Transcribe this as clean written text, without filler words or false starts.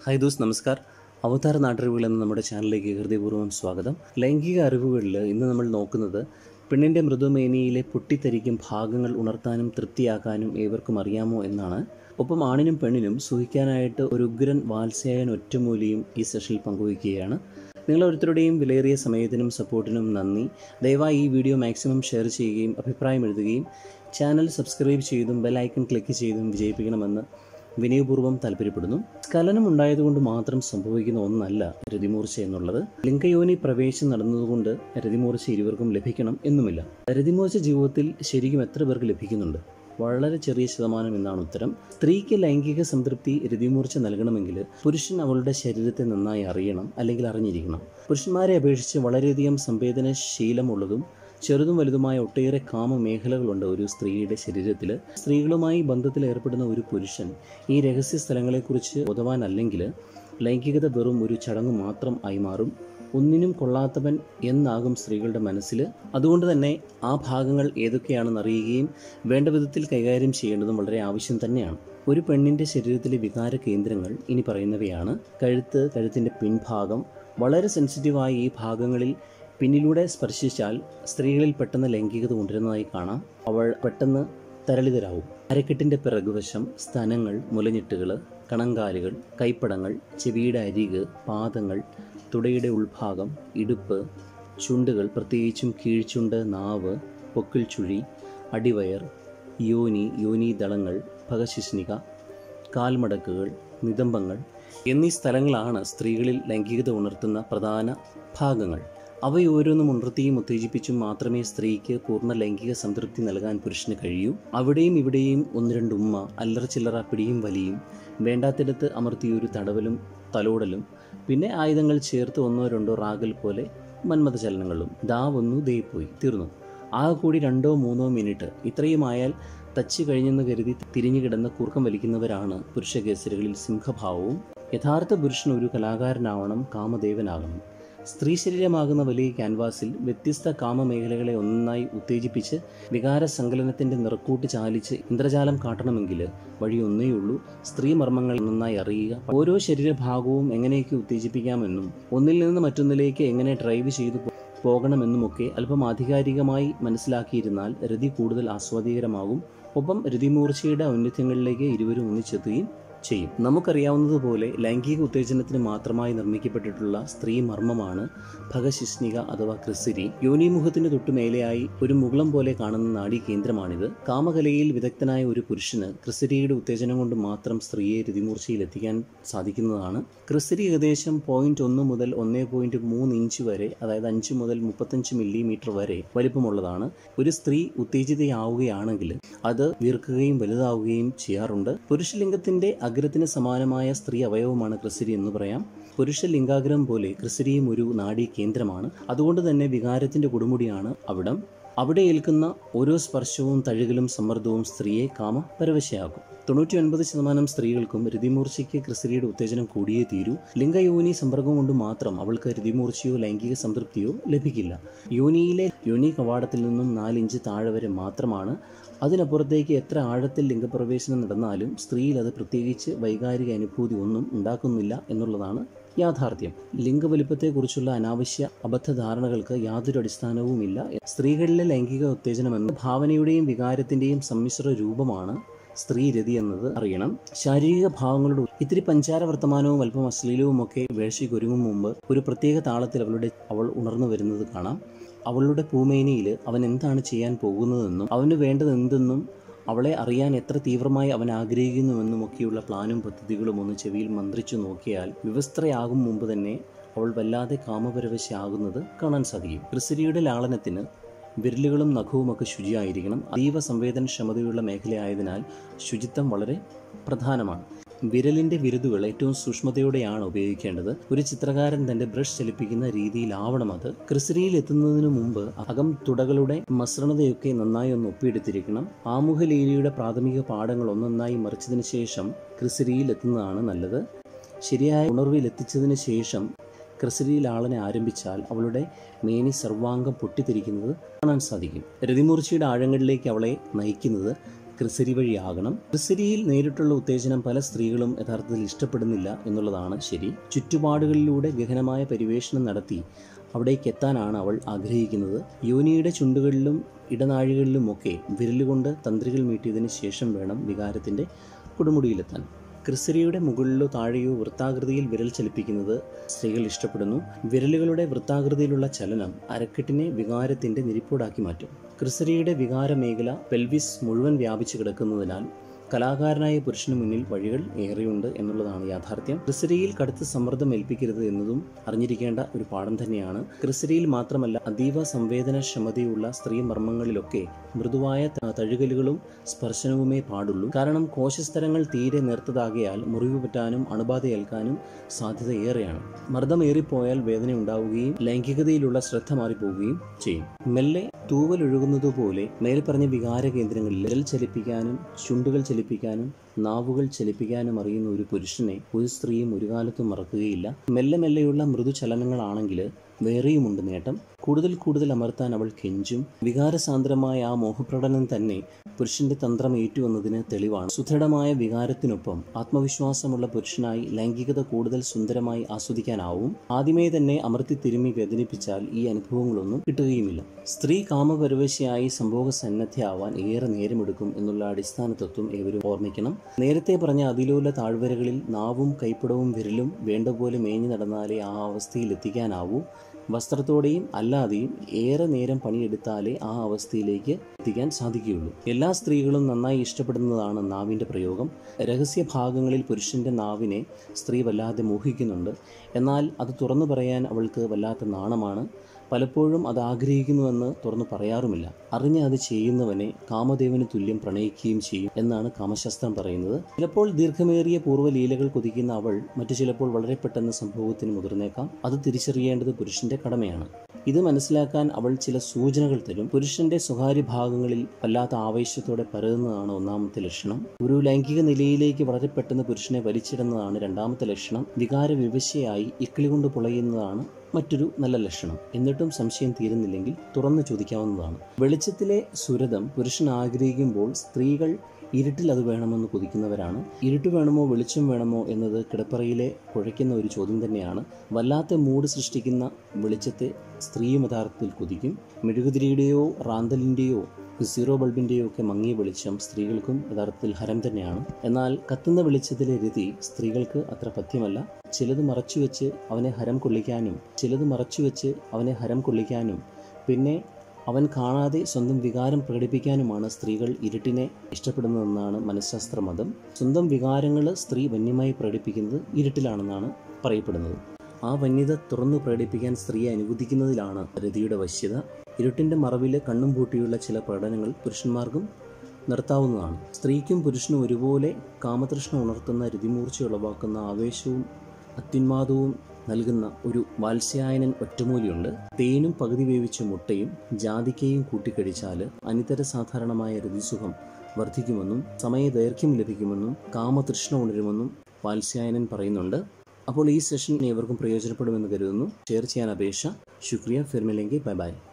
Hi those നമസ്കാർ. അവതാർ നാട്ടറിവുകൾ എന്ന നമ്മുടെ ചാനലിലേക്ക് ഹൃദയപൂർവ്വം സ്വാഗതം. ലൈംഗിക അറിവുകളിൽ ഇന്ന് നമ്മൾ നോക്കുന്നത് പെണ്ണിൻ്റെ മൃദുമേനിയിലെ പൊട്ടിത്തെറിക്കും ഭാഗങ്ങൾ ഉണർത്താനും തൃപ്തിയാക്കാനും ഏവർക്കും അറിയാമോ എന്നാണ്. ഒപ്പം ആണിനും പെണ്ണിനും സുഖിക്കാനായിട്ട് ഒരു ഉഗ്രൻ വാത്സ്യായൻ ഒറ്റമൂലിയും ഈ സെഷനിൽ പങ്കുവയ്ക്കുകയാണ്. നിങ്ങളോരോരുത്തരുടെയും വിലയേറിയ സമയത്തിനും സപ്പോർട്ടിനും നന്ദി. ദയവായി ഈ വീഡിയോ മാക്സിമം ഷെയർ ചെയ്യുകയും അഭിപ്രായം എഴുതുകയും ചാനൽ സബ്സ്ക്രൈബ് ചെയ്തും ബെൽ ഐക്കൺ ക്ലിക്ക് ചെയ്തും വിജയിപ്പിക്കണമെന്ന് വിനയപൂർവ്വം താല്പര്യപ്പെടുന്നു. സ്ഖലനം ഉണ്ടായതുകൊണ്ട് മാത്രം സംഭവിക്കുന്ന ഒന്നല്ല രതിമൂർച്ച എന്നുള്ളത്. ലിംഗയോനി പ്രവേശം നടന്നതുകൊണ്ട് രതിമൂർച്ച ഇരുവർക്കും ലഭിക്കണം എന്നുമില്ല. രതിമൂർച്ച ജീവിതത്തിൽ ശരിക്കും എത്ര പേർക്ക് ലഭിക്കുന്നുണ്ട്? വളരെ ചെറിയ ശതമാനം എന്നാണ് ഉത്തരം. സ്ത്രീക്ക് ലൈംഗിക സംതൃപ്തി രതിമൂർച്ച നൽകണമെങ്കിൽ പുരുഷൻ അവളുടെ ശരീരത്തെ നന്നായി അറിയണം, അല്ലെങ്കിൽ അറിഞ്ഞിരിക്കണം. പുരുഷന്മാരെ അപേക്ഷിച്ച് വളരെയധികം സംവേദനശീലമുള്ളതും ചെറുതും വലുതുമായ ഒട്ടേറെ കാമമേഖലകളുണ്ട് ഒരു സ്ത്രീയുടെ ശരീരത്തിൽ. സ്ത്രീകളുമായി ബന്ധത്തിൽ ഏർപ്പെടുന്ന ഒരു പുരുഷൻ ഈ രഹസ്യ സ്ഥലങ്ങളെക്കുറിച്ച് ബോധവാനല്ലെങ്കിൽ ലൈംഗികത വെറും ഒരു ചടങ്ങ് മാത്രം ആയി മാറും. ഒന്നിനും കൊള്ളാത്തവൻ എന്നാകും സ്ത്രീകളുടെ മനസ്സിൽ. അതുകൊണ്ട് തന്നെ ആ ഭാഗങ്ങൾ ഏതൊക്കെയാണെന്ന് അറിയുകയും വേണ്ട വിധത്തിൽ കൈകാര്യം ചെയ്യേണ്ടതും വളരെ ആവശ്യം തന്നെയാണ്. ഒരു പെണ്ണിൻ്റെ ശരീരത്തിലെ വികാര കേന്ദ്രങ്ങൾ ഇനി പറയുന്നവയാണ്. കഴുത്ത്, കഴുത്തിൻ്റെ പിൻഭാഗം. വളരെ സെൻസിറ്റീവായ ഈ ഭാഗങ്ങളിൽ പിന്നിലൂടെ സ്പർശിച്ചാൽ സ്ത്രീകളിൽ പെട്ടെന്ന് ലൈംഗികത കൊണ്ടുവരുന്നതായി കാണാം. അവൾ പെട്ടെന്ന് തരളിതരാവും. അരക്കെട്ടിൻ്റെ പിറകുവശം, സ്തനങ്ങൾ, മുലഞ്ഞിട്ടുകൾ, കണങ്കാലുകൾ, കൈപ്പടങ്ങൾ, ചെവിയുടെ അരിക്, പാദങ്ങൾ, തുടയുടെ ഉൾഭാഗം, ഇടുപ്പ്, ചുണ്ടുകൾ, പ്രത്യേകിച്ചും കീഴ്ചുണ്ട്, നാവ്, പൊക്കിൾ ചുഴി, അടിവയർ, യോനീദളങ്ങൾ, ഭഗശിഷ്ണിക, കാൽമടക്കുകൾ, നിതംബങ്ങൾ എന്നീ സ്ഥലങ്ങളാണ് സ്ത്രീകളിൽ ലൈംഗികത ഉണർത്തുന്ന പ്രധാന ഭാഗങ്ങൾ. അവയോരോന്നും ഉണർത്തിയും ഉത്തേജിപ്പിച്ചും മാത്രമേ സ്ത്രീക്ക് പൂർണ്ണ ലൈംഗിക സംതൃപ്തി നൽകാൻ പുരുഷന് കഴിയൂ. അവിടെയും ഇവിടെയും ഒന്ന് രണ്ട് ഉമ്മ, അല്ലറ ചില്ലറ പിടിയും വലിയും, വേണ്ടാത്തിടത്ത് അമർത്തിയൊരു തടവലും തലോടലും, പിന്നെ ആയുധങ്ങൾ ചേർത്ത് ഒന്നോ രണ്ടോ റാഗൽ പോലെ മന്മഥ ചലനങ്ങളും. ദാ വന്നു, ദേ പോയി, തീർന്നു. ആകെ കൂടി 2-3 മിനിറ്റ്. ഇത്രയുമായാൽ തച്ച് കഴിഞ്ഞെന്ന് കരുതി തിരിഞ്ഞു കിടന്ന് കൂർക്കം വലിക്കുന്നവരാണ് പുരുഷ കേസരികളിൽ സിംഹഭാവവും. യഥാർത്ഥ പുരുഷൻ ഒരു കലാകാരനാവണം, കാമദേവനാകണം. സ്ത്രീ ശരീരമാകുന്ന വലിയ ക്യാൻവാസിൽ വ്യത്യസ്ത കാമമേഖലകളെ ഒന്നായി ഉത്തേജിപ്പിച്ച് വികാര സങ്കലനത്തിൻ്റെ നിറക്കൂട്ട് ചാലിച്ച് ഇന്ദ്രജാലം കാട്ടണമെങ്കിൽ വഴി ഒന്നേയുള്ളൂ: സ്ത്രീ മർമ്മങ്ങൾ നന്നായി അറിയുക. ഓരോ ശരീരഭാഗവും എങ്ങനെയൊക്കെ ഉത്തേജിപ്പിക്കാമെന്നും ഒന്നിൽ നിന്ന് മറ്റൊന്നിലേക്ക് എങ്ങനെ ഡ്രൈവ് ചെയ്തു പോകണമെന്നുമൊക്കെ അല്പം ആധികാരികമായി മനസ്സിലാക്കിയിരുന്നാൽ രതി കൂടുതൽ ആസ്വാദികരമാകും. ഒപ്പം രതിമൂർച്ചയുടെ ഔന്നത്യങ്ങളിലേക്ക് ഇരുവരും ഒന്നിച്ചെത്തുകയും ചെയ്യും. നമുക്കറിയാവുന്നതുപോലെ ലൈംഗിക ഉത്തേജനത്തിന് മാത്രമായി നിർമ്മിക്കപ്പെട്ടിട്ടുള്ള സ്ത്രീ മർമ്മമാണ് ഭഗശിഷ്ണിക അഥവാ ക്രിസരി. യോനിമുഖത്തിന് തൊട്ടുമേലെയായി ഒരു മുകുളം പോലെ കാണുന്ന നാഡീ കേന്ദ്രമാണിത്. കാമകലയിൽ വിദഗ്ധനായ ഒരു പുരുഷന് ക്രിസരിയുടെ ഉത്തേജനം കൊണ്ട് മാത്രം സ്ത്രീയെ രതിമൂർച്ചയിൽ എത്തിക്കാൻ സാധിക്കുന്നതാണ്. ക്രിസരി ഏകദേശം 0.1 മുതൽ 1.3 ഇഞ്ച് വരെ, അതായത് 5 മുതൽ 35 മില്ലിമീറ്റർ വരെ വലിപ്പമുള്ളതാണ്. ഒരു സ്ത്രീ ഉത്തേജിതയാവുകയാണെങ്കിൽ അത് വീർക്കുകയും വലുതാവുകയും ചെയ്യാറുണ്ട്. പുരുഷലിംഗത്തിന്റെ അഗ്രത്തിന് സമാനമായ സ്ത്രീ അവയവമാണ് ക്രിസരി എന്ന് പറയാം. പുരുഷ ലിംഗാഗ്രം പോലെ ക്രിസരിയും ഒരു നാഡീ കേന്ദ്രമാണ്. അതുകൊണ്ട് തന്നെ വികാരത്തിന്റെ കൊടുമുടിയാണ് അവിടം. അവിടെ ഏൽക്കുന്ന ഓരോ സ്പർശവും തഴുകലും സമ്മർദ്ദവും സ്ത്രീയെ കാമപരവശയാക്കും. 99% സ്ത്രീകൾക്കും രതിമൂർച്ചയ്ക്ക് ക്രിസരിയുടെ ഉത്തേജനം കൂടിയേ തീരൂ. ലിംഗയോനി സമ്പർക്കം കൊണ്ട് മാത്രം അവൾക്ക് രതിമൂർച്ചയോ ലൈംഗിക സംതൃപ്തിയോ ലഭിക്കില്ല. യോനിയിലെ യോനി കവാടത്തിൽ നിന്നും 4 ഇഞ്ച് താഴെ വരെ മാത്രമാണ്. അതിനപ്പുറത്തേക്ക് എത്ര ആഴത്തിൽ ലിംഗപ്രവേശനം നടന്നാലും സ്ത്രീയിൽ അത് പ്രത്യേകിച്ച് വൈകാരിക അനുഭൂതി ഒന്നും ഉണ്ടാക്കുന്നില്ല എന്നുള്ളതാണ് യാഥാർത്ഥ്യം. ലിംഗവലിപ്പത്തെക്കുറിച്ചുള്ള അനാവശ്യ അബദ്ധധാരണകൾക്ക് യാതൊരു അടിസ്ഥാനവുമില്ല. സ്ത്രീകളിലെ ലൈംഗിക ഉത്തേജനമെന്ന ഭാവനയുടെയും വികാരത്തിൻ്റെയും സമ്മിശ്ര രൂപമാണ് സ്ത്രീ രതി എന്നത് അറിയണം. ശാരീരിക ഭാവങ്ങളുടെ ഇത്തിരി പഞ്ചാര വർത്തമാനവും അല്പം അശ്ലീലവുമൊക്കെ വേഴ്ചയ്ക്കൊരുങ്ങും മുമ്പ് ഒരു പ്രത്യേക താളത്തിൽ അവൾ ഉണർന്നു വരുന്നത് കാണാം. അവളുടെ പൂമേനിയിൽ അവൻ എന്താണ് ചെയ്യാൻ പോകുന്നതെന്നും അവന് വേണ്ടത് എന്തെന്നും അവളെ അറിയാൻ എത്ര തീവ്രമായി അവൻ ആഗ്രഹിക്കുന്നുവെന്നുമൊക്കെയുള്ള പ്ലാനും പദ്ധതികളും ഒന്ന് ചെവിയിൽ മന്ത്രിച്ചു നോക്കിയാൽ വിവസ്ത്രയാകും മുമ്പ് തന്നെ അവൾ വല്ലാതെ കാമപരവശയാകുന്നത് കാണാൻ സാധിക്കും. ക്രിസരിയുടെ ലാളനത്തിന് വിരലുകളും നഖവുമൊക്കെ ശുചിയായിരിക്കണം. അതീവ സംവേദനക്ഷമതയുള്ള മേഖലയായതിനാൽ ശുചിത്വം വളരെ പ്രധാനമാണ്. വിരലിൻ്റെ വിരുതുകൾ ഏറ്റവും സൂക്ഷ്മതയോടെയാണ് ഉപയോഗിക്കേണ്ടത്. ഒരു ചിത്രകാരൻ തൻ്റെ ബ്രഷ് ചലിപ്പിക്കുന്ന രീതിയിലാവണം അത്. ക്രിസരിയിൽ എത്തുന്നതിനു മുമ്പ് അകം തുടകളുടെ മസൃണതയൊക്കെ നന്നായി ഒന്ന് ഒപ്പിയെടുത്തിരിക്കണം. ആമുഖലീലയുടെ പ്രാഥമിക പാഠങ്ങൾ ഒന്നൊന്നായി മറിച്ചതിന് ശേഷം ക്രിസരിയിൽ എത്തുന്നതാണ് നല്ലത്. ശരിയായ ഉണർവിൽ എത്തിച്ചതിന് ശേഷം ക്രിസരിയിൽ ആളനെ ആരംഭിച്ചാൽ അവളുടെ മേനി സർവാംഗം പൊട്ടിത്തെറിക്കുന്നത് കാണാൻ സാധിക്കും. രതിമൂർച്ചയുടെ ആഴങ്ങളിലേക്ക് അവളെ നയിക്കുന്നത് ക്രിസരി വഴിയാകണം. ക്രിസരിയിൽ നേരിട്ടുള്ള ഉത്തേജനം പല സ്ത്രീകളും യഥാർത്ഥത്തിൽ ഇഷ്ടപ്പെടുന്നില്ല എന്നുള്ളതാണ് ശരി. ചുറ്റുപാടുകളിലൂടെ ഗഹനമായ പരിവേഷണം നടത്തി അവിടേക്ക് എത്താനാണ് അവൾ ആഗ്രഹിക്കുന്നത്. യോനിയുടെ ചുണ്ടുകളിലും ഇടനാഴികളിലുമൊക്കെ വിരലുകൊണ്ട് തന്ത്രികൾ മീട്ടിയതിന് ശേഷം വേണം വികാരത്തിൻ്റെ കൊടുമുടിയിലെത്താൻ. ക്രിസരിയുടെ മുകളിലോ താഴെയോ വൃത്താകൃതിയിൽ വിരൽ ചലിപ്പിക്കുന്നത് സ്ത്രീകൾ ഇഷ്ടപ്പെടുന്നു. വിരലുകളുടെ വൃത്താകൃതിയിലുള്ള ചലനം അരക്കെട്ടിനെ വികാരത്തിൻ്റെ നിരിപ്പോടാക്കി മാറ്റും. ക്രിസരിയുടെ വികാര മേഖല പെൽവിസ് മുഴുവൻ വ്യാപിച്ചു കിടക്കുന്നതിനാൽ കലാകാരനായ പുരുഷന് മുന്നിൽ വഴികൾ ഏറെയുണ്ട് എന്നുള്ളതാണ് യാഥാർത്ഥ്യം. ക്രിസരിയിൽ കടുത്ത സമ്മർദ്ദം ഏൽപ്പിക്കരുത് എന്നതും അറിഞ്ഞിരിക്കേണ്ട ഒരു പാഠം തന്നെയാണ്. ക്രിസരിയിൽ മാത്രമല്ല, അതീവ സംവേദനക്ഷമതയുള്ള സ്ത്രീ മർമ്മങ്ങളിലൊക്കെ മൃദുവായ തഴുകലുകളും സ്പർശനവുമേ പാടുള്ളൂ. കാരണം കോശസ്തരങ്ങൾ തീരെ നേർത്തതാകയാൽ മുറിവ് പറ്റാനും അണുബാധ ഏൽക്കാനും സാധ്യത ഏറെയാണ്. മർദ്ദമേറിപ്പോയാൽ വേദന ഉണ്ടാവുകയും ലൈംഗികതയിലുള്ള ശ്രദ്ധ മാറിപ്പോവുകയും ചെയ്യും. മെല്ലെ തൂവലൊഴുകുന്നതുപോലെ മേൽപ്പറഞ്ഞ വികാര കേന്ദ്രങ്ങളിൽ വിരൽ ചലിപ്പിക്കാനും ചുണ്ടുകൾ ചലിപ്പിക്കാനും നാവുകൾ ചലിപ്പിക്കാനും അറിയുന്ന ഒരു പുരുഷനെ ഒരു സ്ത്രീയും ഒരു കാലത്തും മറക്കുകയില്ല. മെല്ലെ മെല്ലെയുള്ള മൃദുചലനങ്ങളാണെങ്കിൽ വേറെയുമുണ്ട് നേട്ടം. കൂടുതൽ കൂടുതൽ അമർത്താൻ അവൾ കെഞ്ചും. വികാരസാന്ദ്രമായ ആ മോഹപ്രകടനം തന്നെ പുരുഷന്റെ തന്ത്രം ഏറ്റുവന്നതിന് തെളിവാണ്. സുദൃഢമായ വികാരത്തിനൊപ്പം ആത്മവിശ്വാസമുള്ള പുരുഷനായി ലൈംഗികത കൂടുതൽ സുന്ദരമായി ആസ്വദിക്കാനാവും. ആദ്യമേ തന്നെ അമർത്തി തിരുമ്മി വേദനിപ്പിച്ചാൽ ഈ അനുഭവങ്ങളൊന്നും കിട്ടുകയുമില്ല. സ്ത്രീ കാമപരവശയായി സംഭോഗ സന്നദ്ധയാവാൻ ഏറെ നേരമെടുക്കും എന്നുള്ള അടിസ്ഥാന തത്വം ഏവരും ഓർമ്മിക്കണം. നേരത്തെ പറഞ്ഞ അതിലോല താഴ്വരകളിൽ നാവും കൈപ്പടവും വിരലും വേണ്ട പോലെ മേഞ്ഞു നടന്നാലേ ആ അവസ്ഥയിൽ എത്തിക്കാനാവൂ. വസ്ത്രത്തോടെയും അല്ലാതെയും ഏറെ നേരം പണിയെടുത്താലേ ആ അവസ്ഥയിലേക്ക് എത്തിക്കാൻ സാധിക്കുകയുള്ളൂ. എല്ലാ സ്ത്രീകളും നന്നായി ഇഷ്ടപ്പെടുന്നതാണ് നാവിൻ്റെ പ്രയോഗം. രഹസ്യഭാഗങ്ങളിൽ പുരുഷൻ്റെ നാവിനെ സ്ത്രീ വല്ലാതെ മോഹിക്കുന്നുണ്ട്. എന്നാൽ അത് തുറന്നു പറയാൻ അവൾക്ക് വല്ലാത്ത നാണമാണ്. പലപ്പോഴും അത് ആഗ്രഹിക്കുന്നുവെന്ന് തുറന്നു പറയാറുമില്ല. അറിഞ്ഞ് അത് ചെയ്യുന്നവനെ കാമദേവന് തുല്യം പ്രണയിക്കുകയും ചെയ്യും എന്നാണ് കാമശാസ്ത്രം പറയുന്നത്. ചിലപ്പോൾ ദീർഘമേറിയ പൂർവ്വലീലകൾ കൊതിക്കുന്ന അവൾ മറ്റു ചിലപ്പോൾ വളരെ പെട്ടെന്ന് സംഭവത്തിന് മുതിർന്നേക്കാം. അത് തിരിച്ചറിയേണ്ടത് പുരുഷന്റെ കടമയാണ്. ഇത് മനസ്സിലാക്കാൻ അവൾ ചില സൂചനകൾ തരും. പുരുഷന്റെ സ്വകാര്യ ഭാഗങ്ങളിൽ വല്ലാത്ത ആവേശത്തോടെ പരതുന്നതാണ് ഒന്നാമത്തെ ലക്ഷണം. ഒരു ലൈംഗിക നിലയിലേക്ക് വളരെ പെട്ടെന്ന് പുരുഷനെ വലിച്ചിടുന്നതാണ് രണ്ടാമത്തെ ലക്ഷണം. വികാര വിവശയായി ഇക്കിളി കൊണ്ട് പൊളയുന്നതാണ് മറ്റൊരു നല്ല ലക്ഷണം. എന്നിട്ടും സംശയം തീരുന്നില്ലെങ്കിൽ തുറന്നു ചോദിക്കാവുന്നതാണ്. വെളിച്ചത്തിലെ സുരതം പുരുഷൻ ആഗ്രഹിക്കുമ്പോൾ സ്ത്രീകൾ ഇരുട്ടിൽ അത് വേണമെന്ന് കൊതിക്കുന്നവരാണ്. ഇരുട്ട് വേണമോ വെളിച്ചം വേണമോ എന്നത് കിടപ്പറയിലെ കുഴയ്ക്കുന്ന ഒരു ചോദ്യം തന്നെയാണ്. വല്ലാത്ത മൂഡ് സൃഷ്ടിക്കുന്ന വെളിച്ചത്തെ സ്ത്രീയും യഥാർത്ഥത്തിൽ കൊതിക്കും. മെഴുകുതിരിയുടെയോ റാന്തലിൻ്റെയോ സീറോ ബൾബിൻ്റെയോ ഒക്കെ മങ്ങിയ വെളിച്ചം സ്ത്രീകൾക്കും യഥാർത്ഥത്തിൽ ഹരം തന്നെയാണ്. എന്നാൽ കത്തുന്ന വെളിച്ചത്തിലെ രതി സ്ത്രീകൾക്ക് അത്ര പഥ്യമല്ല. ചിലത് മറച്ചുവെച്ച് അവനെ ഹരം കൊള്ളിക്കാനും പിന്നെ അവൻ കാണാതെ സ്വന്തം വികാരം പ്രകടിപ്പിക്കാനുമാണ് സ്ത്രീകൾ ഇരുട്ടിനെ ഇഷ്ടപ്പെടുന്നതെന്നാണ് മനഃശാസ്ത്ര മതം. സ്വന്തം വികാരങ്ങൾ സ്ത്രീ വന്യമായി പ്രകടിപ്പിക്കുന്നത് ഇരുട്ടിലാണെന്നാണ് പറയപ്പെടുന്നത്. ആ വന്യത തുറന്നു പ്രകടിപ്പിക്കാൻ സ്ത്രീയെ അനുവദിക്കുന്നതിലാണ് രതിയുടെ വശ്യത. ഇരുട്ടിൻ്റെ മറവിൽ കണ്ണും പൂട്ടിയുള്ള ചില പ്രകടനങ്ങൾ പുരുഷന്മാർക്കും നിർത്താവുന്നതാണ്. സ്ത്രീക്കും പുരുഷനും ഒരുപോലെ കാമതൃഷ്ണ ഉണർത്തുന്ന രതിമൂർച്ച ഉളവാക്കുന്ന ആവേശവും അത്യുന്മാദവും നൽകുന്ന ഒരു വാത്സ്യായനൻ ഒറ്റമൂലിയുണ്ട്. തേനും പകുതി വേവിച്ച മുട്ടയും ജാതിക്കയും കൂട്ടിക്കഴിച്ചാൽ അനിതര സാധാരണമായ രതിസുഖം വർദ്ധിക്കുമെന്നും സമയദൈർഘ്യം ലഭിക്കുമെന്നും കാമതൃഷ്ണ ഉണരുമെന്നും വാത്സ്യായനൻ പറയുന്നുണ്ട്. അപ്പോൾ ഈ സെഷൻ ഏവർക്കും പ്രയോജനപ്പെടുമെന്ന് കരുതുന്നു. ഷെയർ ചെയ്യാൻ അപേക്ഷ. ശുക്രിയ. ഫിർ മിലേംഗെ. Bye by.